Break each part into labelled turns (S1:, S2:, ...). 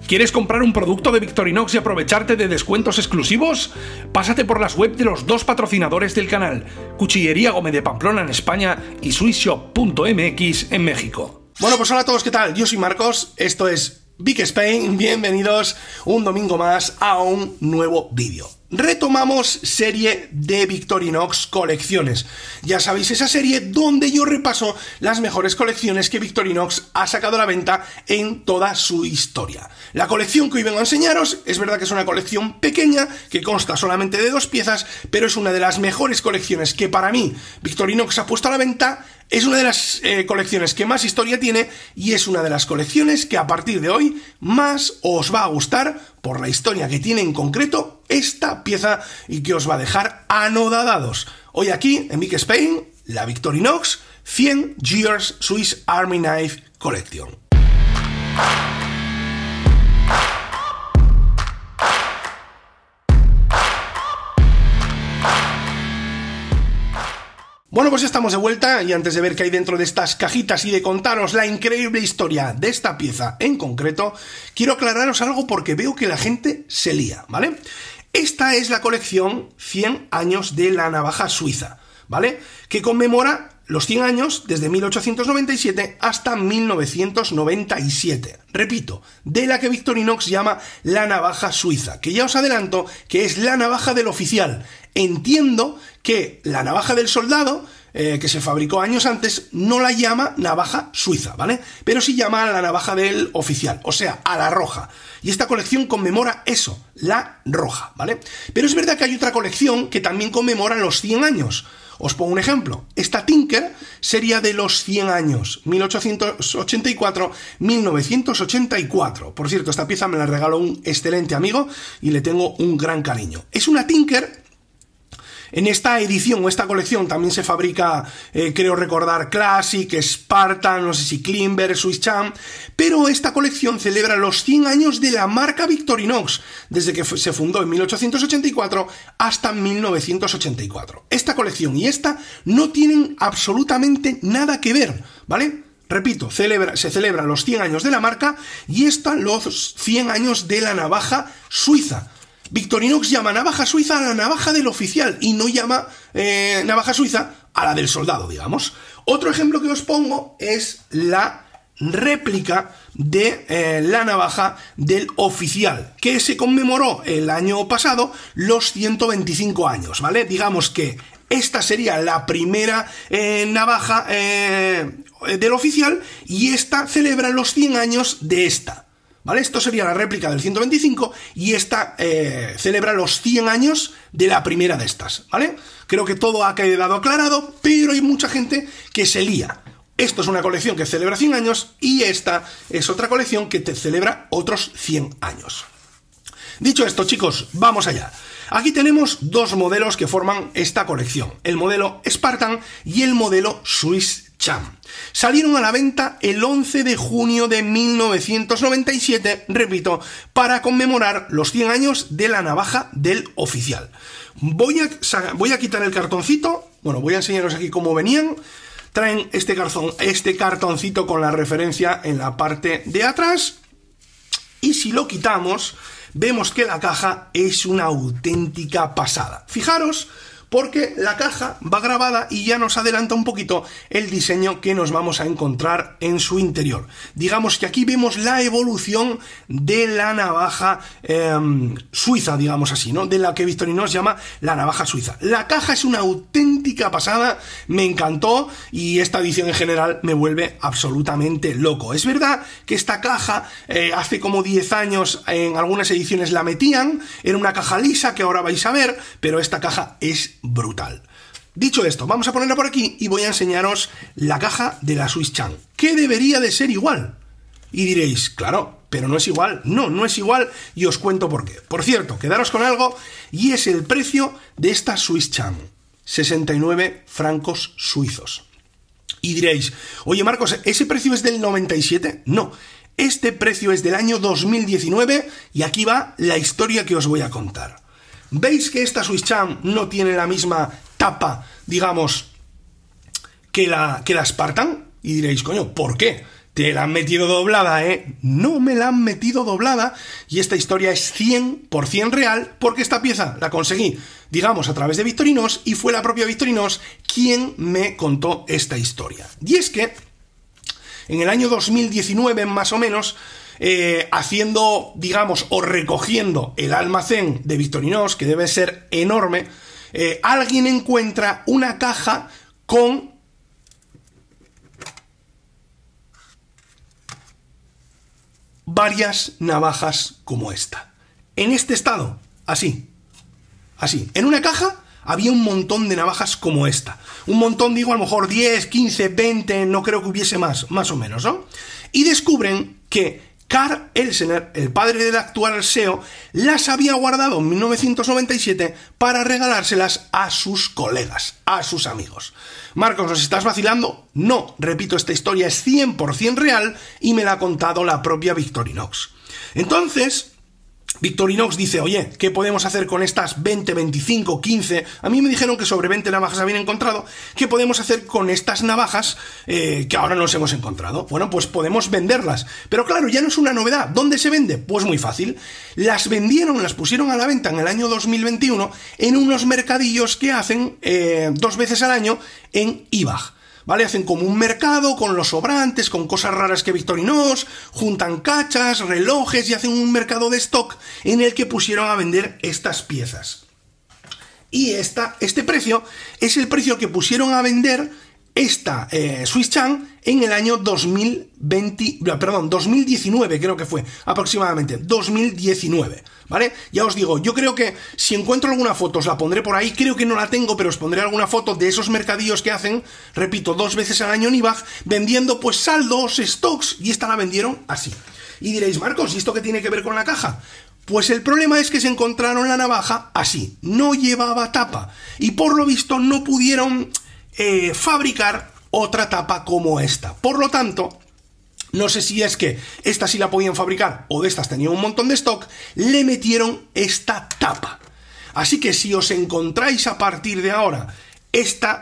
S1: ¿Quieres comprar un producto de Victorinox y aprovecharte de descuentos exclusivos? Pásate por las webs de los dos patrocinadores del canal, Cuchillería Gómez de Pamplona en España y swissshop.mx en México. Bueno, pues hola a todos, ¿qué tal? Yo soy Marcos, esto es Vic Spain, bienvenidos un domingo más a un nuevo vídeo. Retomamos serie de Victorinox colecciones. Ya sabéis, esa serie donde yo repaso las mejores colecciones que Victorinox ha sacado a la venta en toda su historia. La colección que hoy vengo a enseñaros, es verdad que es una colección pequeña, que consta solamente de 2 piezas, pero es una de las mejores colecciones que para mí Victorinox ha puesto a la venta. Es una de las colecciones que más historia tiene y es una de las colecciones que a partir de hoy más os va a gustar por la historia que tiene en concreto esta pieza y que os va a dejar anodadados. Hoy aquí en Vic Spain, la Victorinox 100 Years Swiss Army Knife Collection. Bueno, pues ya estamos de vuelta y antes de ver qué hay dentro de estas cajitas y de contaros la increíble historia de esta pieza en concreto, quiero aclararos algo porque veo que la gente se lía, ¿vale? Esta es la colección 100 años de la navaja suiza, ¿vale? Que conmemora los 100 años desde 1897 hasta 1997. Repito, de la que Victorinox llama la navaja suiza, que ya os adelanto que es la navaja del oficial. Entiendo que la navaja del soldado, que se fabricó años antes, no la llama navaja suiza, ¿vale? Pero sí llama a la navaja del oficial, o sea, a la roja. Y esta colección conmemora eso, la roja, ¿vale? Pero es verdad que hay otra colección que también conmemora los 100 años. Os pongo un ejemplo. Esta Tinker sería de los 100 años, 1884-1984. Por cierto, esta pieza me la regaló un excelente amigo y le tengo un gran cariño. Es una Tinker. En esta edición o esta colección también se fabrica, creo recordar, Classic, Spartan, no sé si Klimber, Swiss Champ, pero esta colección celebra los 100 años de la marca Victorinox, desde que se fundó en 1884 hasta 1984. Esta colección y esta no tienen absolutamente nada que ver, ¿vale? Repito, se celebran los 100 años de la marca y esta los 100 años de la navaja suiza. Victorinox llama navaja suiza a la navaja del oficial y no llama navaja suiza a la del soldado, digamos. Otro ejemplo que os pongo es la réplica de la navaja del oficial, que se conmemoró el año pasado los 125 años, ¿vale? Digamos que esta sería la primera navaja del oficial y esta celebra los 100 años de esta. ¿Vale? Esto sería la réplica del 125 y esta celebra los 100 años de la primera de estas, ¿vale? Creo que todo ha quedado aclarado, pero hay mucha gente que se lía. Esto es una colección que celebra 100 años y esta es otra colección que te celebra otros 100 años. Dicho esto, chicos, vamos allá. Aquí tenemos dos modelos que forman esta colección, el modelo Spartan y el modelo Swiss Champ. Salieron a la venta el 11 de junio de 1997, repito, para conmemorar los 100 años de la navaja del oficial. Voy a quitar el cartoncito, bueno, voy a enseñaros aquí cómo venían. Traen este cartoncito con la referencia en la parte de atrás y si lo quitamos, vemos que la caja es una auténtica pasada. Fijaros, porque la caja va grabada y ya nos adelanta un poquito el diseño que nos vamos a encontrar en su interior. Digamos que aquí vemos la evolución de la navaja suiza, digamos así, ¿no? De la que Victorinox llama la navaja suiza. La caja es una auténtica pasada, me encantó y esta edición en general me vuelve absolutamente loco. Es verdad que esta caja hace como 10 años en algunas ediciones la metían, era una caja lisa que ahora vais a ver, pero esta caja es brutal. Dicho esto, vamos a ponerla por aquí y voy a enseñaros la caja de la Swiss Champ, que debería de ser igual. Y diréis, claro, pero no es igual. No, no es igual y os cuento por qué. Por cierto, quedaros con algo y es el precio de esta Swiss Champ. 69 francos suizos. Y diréis, oye Marcos, ¿ese precio es del 97? No, este precio es del año 2019 y aquí va la historia que os voy a contar. ¿Veis que esta Swiss Champ no tiene la misma tapa, digamos, que la Spartan? Y diréis, coño, ¿por qué? Te la han metido doblada, ¿eh? No me la han metido doblada. Y esta historia es 100% real, porque esta pieza la conseguí, digamos, a través de Victorinox, y fue la propia Victorinox quien me contó esta historia. Y es que en el año 2019, más o menos, haciendo, digamos, o recogiendo el almacén de Victorinox, que debe ser enorme, alguien encuentra una caja con varias navajas como esta. En este estado, así. En una caja había un montón de navajas como esta. Un montón, digo, a lo mejor 10, 15, 20, no creo que hubiese más o menos, ¿no? Y descubren que Karl Elsener, el padre del actual SEO, las había guardado en 1997 para regalárselas a sus colegas, a sus amigos. Marcos, ¿nos estás vacilando? No, repito, esta historia es 100% real y me la ha contado la propia Victorinox. Entonces, Victorinox dice, oye, ¿qué podemos hacer con estas 20, 25, 15? A mí me dijeron que sobre 20 navajas habían encontrado. ¿Qué podemos hacer con estas navajas que ahora nos hemos encontrado? Bueno, pues podemos venderlas. Pero claro, ya no es una novedad. ¿Dónde se vende? Pues muy fácil. Las pusieron a la venta en el año 2021 en unos mercadillos que hacen 2 veces al año en eBay. ¿Vale? Hacen como un mercado con los sobrantes, con cosas raras que Victorinox, juntan cachas, relojes y hacen un mercado de stock en el que pusieron a vender estas piezas. Y este precio es el precio que pusieron a vender esta Swiss Chan en el año 2019, creo que fue, aproximadamente, 2019, ¿vale? Ya os digo, yo creo que si encuentro alguna foto os la pondré por ahí, creo que no la tengo, pero os pondré alguna foto de esos mercadillos que hacen, repito, 2 veces al año en eBay, vendiendo pues saldos, stocks, y esta la vendieron así. Y diréis, Marcos, ¿y esto qué tiene que ver con la caja? Pues el problema es que se encontraron la navaja así, no llevaba tapa, y por lo visto no pudieron fabricar otra tapa como esta. Por lo tanto, no sé si es que esta sí la podían fabricar o de estas tenían un montón de stock, le metieron esta tapa. Así que si os encontráis a partir de ahora esta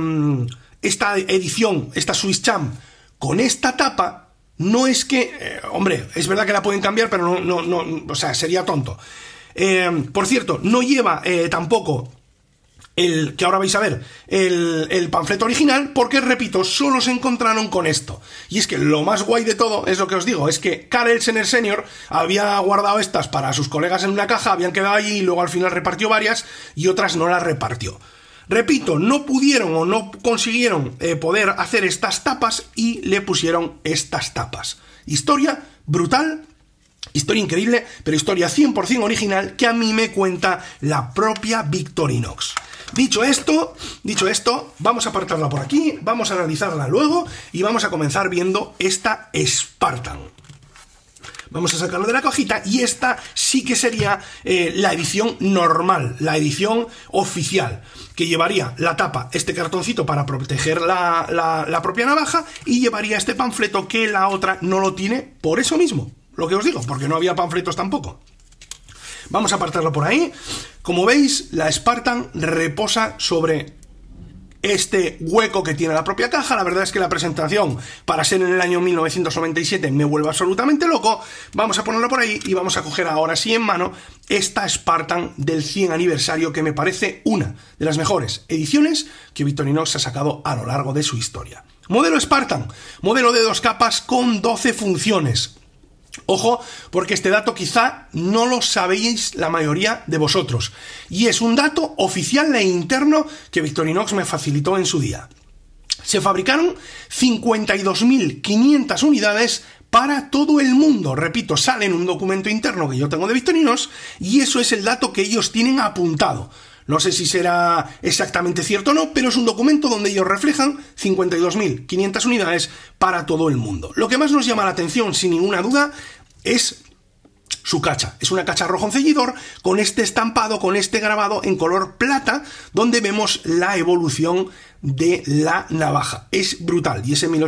S1: edición, esta Swiss Chan con esta tapa, no es que, hombre, es verdad que la pueden cambiar, pero no, o sea, sería tonto. Por cierto, no lleva tampoco que ahora vais a ver, el panfleto original, porque, repito, solo se encontraron con esto. Y es que lo más guay de todo, es lo que os digo, es que Karl Elsener Sr. había guardado estas para sus colegas en una caja, habían quedado allí y luego al final repartió varias y otras no las repartió. Repito, no pudieron o no consiguieron poder hacer estas tapas y le pusieron estas tapas. Historia brutal. Historia increíble, pero historia 100% original que a mí me cuenta la propia Victorinox. Dicho esto, vamos a apartarla por aquí, vamos a analizarla luego y vamos a comenzar viendo esta Spartan. Vamos a sacarlo de la cajita y esta sí que sería la edición normal, la edición oficial, que llevaría la tapa, este cartoncito para proteger la propia navaja, y llevaría este panfleto que la otra no lo tiene por eso mismo. Lo que os digo, porque no había panfletos tampoco. Vamos a apartarlo por ahí. Como veis, la Spartan reposa sobre este hueco que tiene la propia caja. La verdad es que la presentación, para ser en el año 1997, me vuelve absolutamente loco. Vamos a ponerla por ahí y vamos a coger ahora sí en mano esta Spartan del 100 aniversario, que me parece una de las mejores ediciones que Victorinox ha sacado a lo largo de su historia. Modelo Spartan, modelo de 2 capas con 12 funciones. Ojo, porque este dato quizá no lo sabéis la mayoría de vosotros, y es un dato oficial e interno que Victorinox me facilitó en su día. Se fabricaron 52.500 unidades para todo el mundo. Repito, sale en un documento interno que yo tengo de Victorinox y eso es el dato que ellos tienen apuntado. No sé si será exactamente cierto o no, pero es un documento donde ellos reflejan 52.500 unidades para todo el mundo. Lo que más nos llama la atención, sin ninguna duda, es su cacha. Es una cacha rojo ceñidor con este estampado, con este grabado en color plata, donde vemos la evolución de la navaja. Es brutal, y es en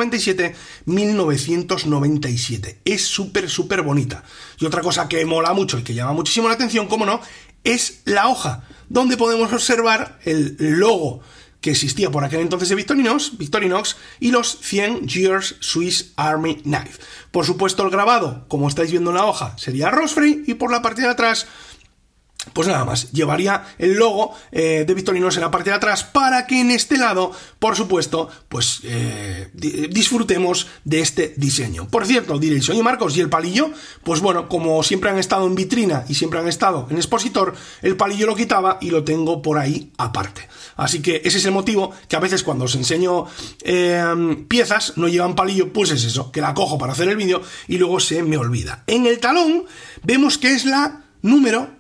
S1: 1897-1997. Es súper bonita. Y otra cosa que mola mucho y que llama muchísimo la atención, como no, es la hoja, donde podemos observar el logo que existía por aquel entonces de Victorinox y los 100 Years Swiss Army Knife. Por supuesto, el grabado, como estáis viendo en la hoja, sería Rosfrey, y por la parte de atrás, pues nada más, llevaría el logo de Victorinox en la parte de atrás, para que en este lado, por supuesto, pues disfrutemos de este diseño. Por cierto, diréis, oye Marcos, ¿y el palillo? Pues bueno, como siempre han estado en vitrina y siempre han estado en expositor, el palillo lo quitaba y lo tengo por ahí aparte. Así que ese es el motivo, que a veces cuando os enseño piezas no llevan palillo, pues es eso, que la cojo para hacer el vídeo y luego se me olvida. En el talón vemos que es la número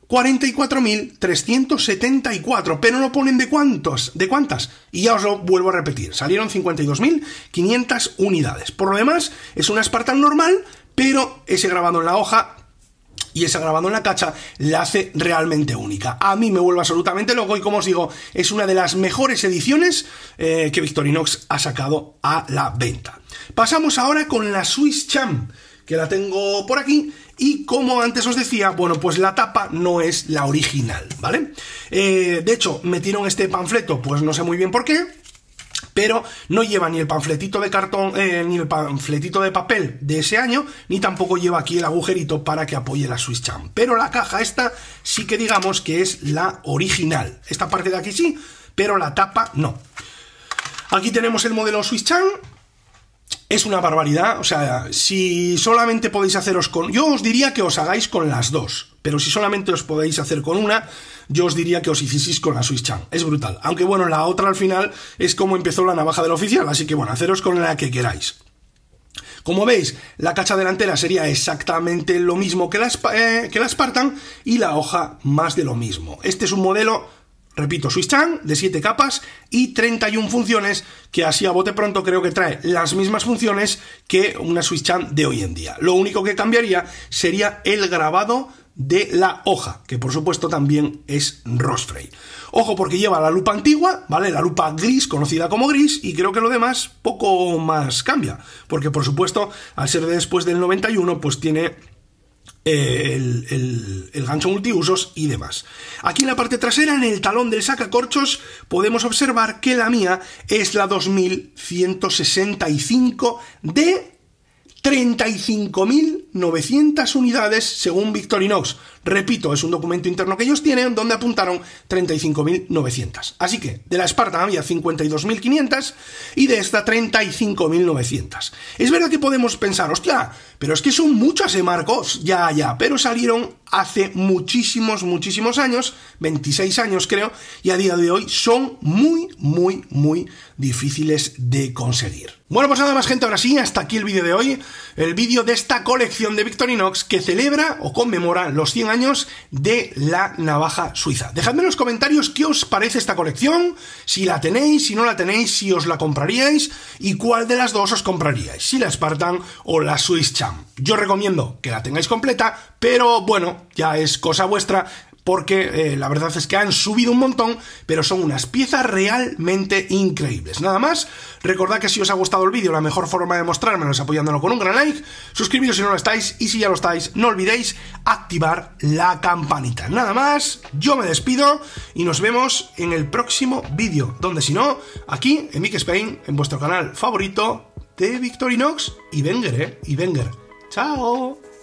S1: 44.374, pero no ponen de cuántas, y ya os lo vuelvo a repetir, salieron 52.500 unidades. Por lo demás, es una Spartan normal, pero ese grabado en la hoja y ese grabado en la cacha la hace realmente única. A mí me vuelve absolutamente loco y, como os digo, es una de las mejores ediciones que Victorinox ha sacado a la venta. Pasamos ahora con la Swiss Champ, que la tengo por aquí, y como antes os decía, bueno, pues la tapa no es la original, ¿vale? De hecho, metieron este panfleto, pues no sé muy bien por qué, pero no lleva ni el panfletito de cartón, ni el panfletito de papel de ese año, ni tampoco lleva aquí el agujerito para que apoye la Swiss Champ. Pero la caja esta sí que digamos que es la original. Esta parte de aquí sí, pero la tapa no. Aquí tenemos el modelo Swiss Champ. Es una barbaridad, o sea, si solamente podéis haceros con... Yo os diría que os hagáis con las dos, pero si solamente os podéis hacer con una, yo os diría que os hicieseis con la Swiss Champ. Es brutal, aunque bueno, la otra al final es como empezó la navaja del oficial, así que bueno, haceros con la que queráis. Como veis, la cacha delantera sería exactamente lo mismo que la Spartan, y la hoja más de lo mismo. Este es un modelo... Repito, Swiss Champ de 7 capas y 31 funciones, que así a bote pronto creo que trae las mismas funciones que una Swiss Champ de hoy en día. Lo único que cambiaría sería el grabado de la hoja, que por supuesto también es Rosfrey. Ojo, porque lleva la lupa antigua, ¿vale? La lupa gris, conocida como gris, y creo que lo demás poco más cambia, porque por supuesto, al ser de después del 91, pues tiene... el gancho multiusos y demás. Aquí en la parte trasera, en el talón del sacacorchos, podemos observar que la mía es la 2165 de 35.900 unidades según Victorinox. Repito, es un documento interno que ellos tienen donde apuntaron 35.900. Así que de la Spartan había 52.500 y de esta 35.900. Es verdad que podemos pensar, hostia, pero es que son muchas, Marcos. Ya, pero salieron hace muchísimos años, 26 años creo, y a día de hoy son muy difíciles de conseguir. Bueno, pues nada más, gente, ahora sí, hasta aquí el vídeo de hoy, el vídeo de esta colección de Victorinox que celebra o conmemora los 100 años de la navaja suiza. Dejadme en los comentarios qué os parece esta colección, si la tenéis, si no la tenéis, si os la compraríais y cuál de las dos os compraríais, si la Spartan o la Swiss Champ. Yo recomiendo que la tengáis completa, pero bueno, ya es cosa vuestra, porque la verdad es que han subido un montón, pero son unas piezas realmente increíbles. Nada más, recordad que si os ha gustado el vídeo, la mejor forma de mostrármelo es apoyándolo con un gran like, suscribiros si no lo estáis, y si ya lo estáis, no olvidéis activar la campanita. Nada más, yo me despido y nos vemos en el próximo vídeo, donde si no, aquí en Vic Spain, en vuestro canal favorito de Victorinox y Wenger, ¡Chao!